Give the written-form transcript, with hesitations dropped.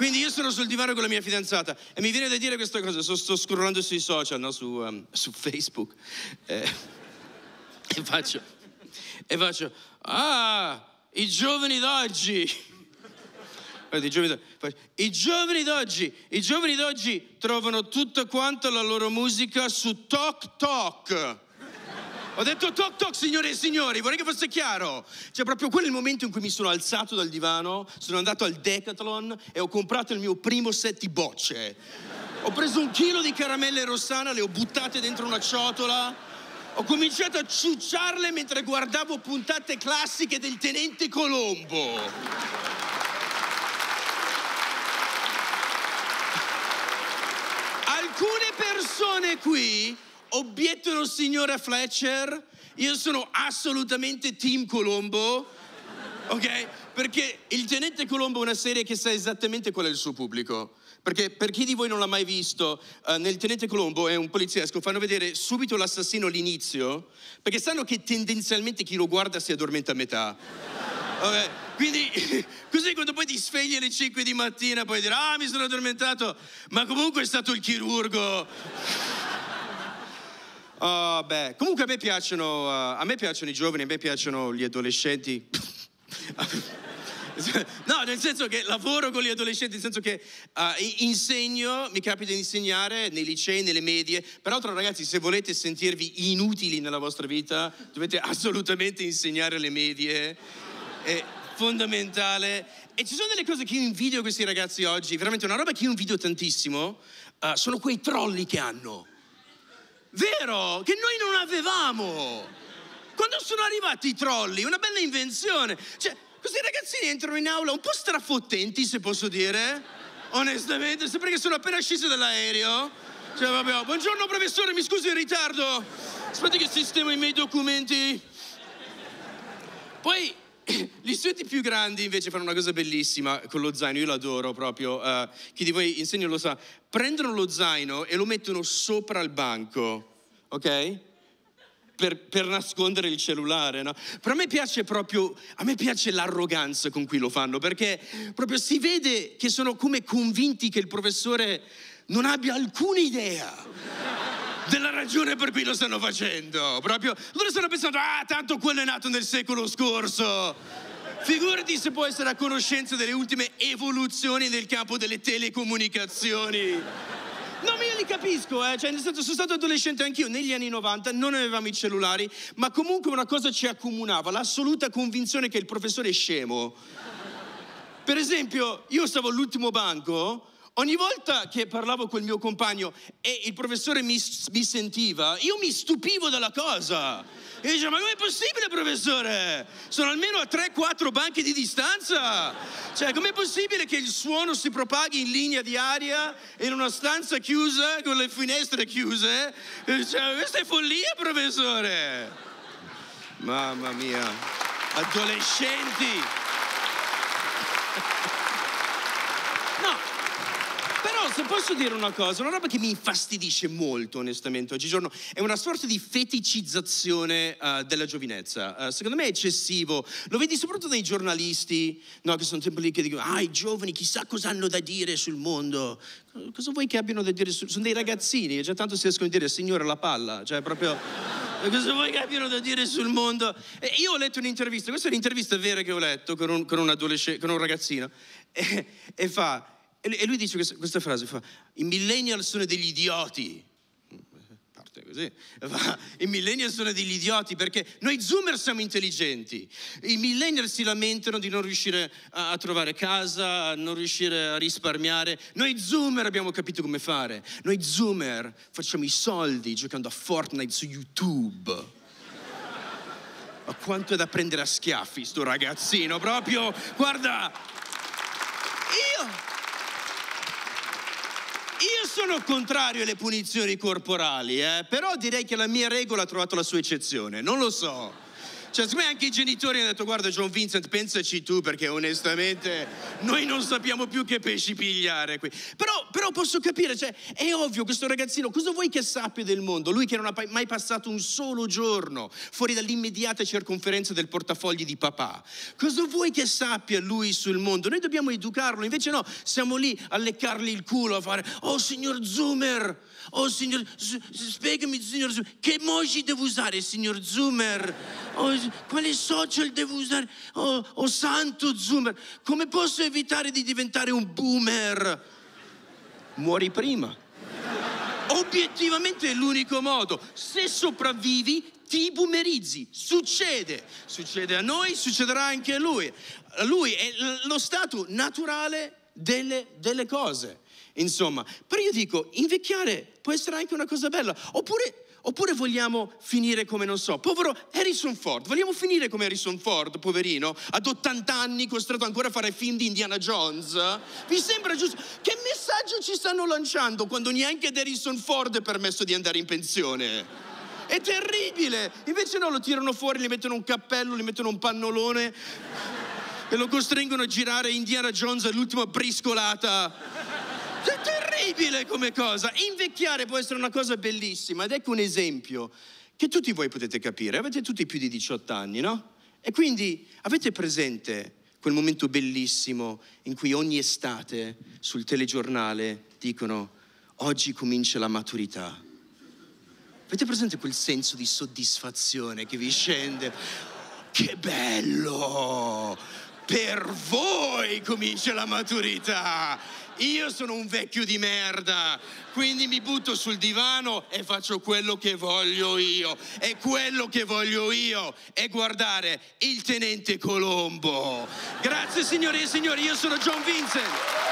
Quindi io sono sul divano con la mia fidanzata e mi viene da dire questa cosa, sto scrollando sui social, no? Su Facebook, e faccio, i giovani d'oggi. I giovani d'oggi trovano tutta quanta la loro musica su TikTok. Ho detto TikTok, signore e signori, vorrei che fosse chiaro. Cioè, proprio quello è il momento in cui mi sono alzato dal divano, sono andato al Decathlon e ho comprato il mio primo set di bocce. Ho preso 1 chilo di caramelle Rossana, le ho buttate dentro una ciotola, ho cominciato a ciucciarle mentre guardavo puntate classiche del Tenente Colombo. Alcune persone qui obiettano, signora Fletcher, io sono assolutamente team Colombo, ok? Perché il Tenente Colombo è una serie che sa esattamente qual è il suo pubblico. Perché per chi di voi non l'ha mai visto, nel Tenente Colombo è un poliziesco, fanno vedere subito l'assassino all'inizio, perché sanno che tendenzialmente chi lo guarda si addormenta a metà. Okay? Quindi così quando poi ti svegli alle 5 di mattina puoi dire mi sono addormentato, ma comunque è stato il chirurgo. Comunque a me piacciono i giovani, a me piacciono gli adolescenti. No, nel senso che lavoro con gli adolescenti, nel senso che insegno, mi capita di insegnare nei licei, nelle medie. Peraltro ragazzi, se volete sentirvi inutili nella vostra vita, dovete assolutamente insegnare alle medie, è fondamentale. E ci sono delle cose che io invidio questi ragazzi oggi, veramente una roba che io invidio tantissimo, sono quei trolley che hanno. Vero? Che noi non avevamo. Quando sono arrivati i trolley, una bella invenzione. Cioè, questi ragazzini entrano in aula un po' strafottenti, se posso dire. Onestamente, sembra che sono appena scesi dall'aereo. Cioè, vabbè, buongiorno professore, mi scusi in ritardo. Aspetta che sistemo i miei documenti. Poi, gli studenti più grandi invece fanno una cosa bellissima con lo zaino, io l'adoro proprio. Chi di voi insegna lo sa. Prendono lo zaino e lo mettono sopra il banco, ok? Per nascondere il cellulare, no? Però a me piace l'arroganza con cui lo fanno, perché proprio si vede che sono come convinti che il professore non abbia alcuna idea della ragione per cui lo stanno facendo. Proprio loro stanno pensando, tanto quello è nato nel secolo scorso. Figurati se può essere a conoscenza delle ultime evoluzioni nel campo delle telecomunicazioni. No, ma io li capisco, cioè nel senso sono stato adolescente anch'io, negli anni 90 non avevamo i cellulari, ma comunque una cosa ci accomunava, l'assoluta convinzione che il professore è scemo. Per esempio, io stavo all'ultimo banco, ogni volta che parlavo col mio compagno e il professore mi sentiva, io mi stupivo della cosa. E dicevo, ma com'è possibile, professore? Sono almeno a 3-4 banchi di distanza. Cioè, com'è possibile che il suono si propaghi in linea di aria in una stanza chiusa, con le finestre chiuse? Cioè, questa è follia, professore. Mamma mia. Adolescenti. No. Però se posso dire una cosa, una roba che mi infastidisce molto onestamente oggigiorno è una sorta di feticizzazione della giovinezza. Secondo me è eccessivo, lo vedi soprattutto nei giornalisti, no, che sono sempre lì che dicono i giovani chissà cosa hanno da dire sul mondo. Cosa vuoi che abbiano da dire? Sono dei ragazzini, già tanto si riescono a dire signore la palla, cioè proprio cosa vuoi che abbiano da dire sul mondo? E io ho letto un'intervista, questa è un'intervista vera che ho letto con un adolescente, con un ragazzino e fa. E lui dice questa frase, fa, i millennial sono degli idioti. Parte così. Fa, i millennial sono degli idioti perché noi zoomer siamo intelligenti. I millennial si lamentano di non riuscire a trovare casa, a non riuscire a risparmiare. Noi zoomer abbiamo capito come fare. Noi zoomer facciamo i soldi giocando a Fortnite su YouTube. Ma quanto è da prendere a schiaffi sto ragazzino, proprio, guarda, Io sono contrario alle punizioni corporali, però direi che la mia regola ha trovato la sua eccezione, non lo so. Cioè, secondo me anche i genitori hanno detto: guarda John Vincent, pensaci tu, perché onestamente noi non sappiamo più che pesci pigliare qui. Però posso capire, cioè, è ovvio, questo ragazzino, cosa vuoi che sappia del mondo? Lui che non ha mai passato un solo giorno fuori dall'immediata circonferenza del portafogli di papà. Cosa vuoi che sappia lui sul mondo? Noi dobbiamo educarlo, invece no, siamo lì a leccargli il culo, a fare: oh signor Zoomer, oh signor, spiegami signor Zoomer, che emoji devo usare signor Zoomer? Oh, quale social devo usare? Oh santo Zoomer, come posso evitare di diventare un boomer? Muori prima. Obiettivamente è l'unico modo. Se sopravvivi, ti boomerizzi. Succede a noi, succederà anche a lui. Lui è lo stato naturale delle cose. Insomma, però io dico, invecchiare può essere anche una cosa bella. Oppure vogliamo finire come, non so, povero Harrison Ford. Vogliamo finire come Harrison Ford, poverino, ad 80 anni, costretto ancora a fare film di Indiana Jones? Vi sembra giusto? Che messaggio ci stanno lanciando quando neanche ad Harrison Ford è permesso di andare in pensione? È terribile! Invece no, lo tirano fuori, gli mettono un cappello, gli mettono un pannolone e lo costringono a girare Indiana Jones all'ultima briscolata. È terribile come cosa. Invecchiare può essere una cosa bellissima, ed ecco un esempio che tutti voi potete capire. Avete tutti più di 18 anni, no? E quindi avete presente quel momento bellissimo in cui ogni estate sul telegiornale dicono: oggi comincia la maturità. Avete presente quel senso di soddisfazione che vi scende? Che bello! Per voi comincia la maturità! Io sono un vecchio di merda, quindi mi butto sul divano e faccio quello che voglio io. E quello che voglio io è guardare il Tenente Colombo. Grazie signore e signori, io sono John Vincent.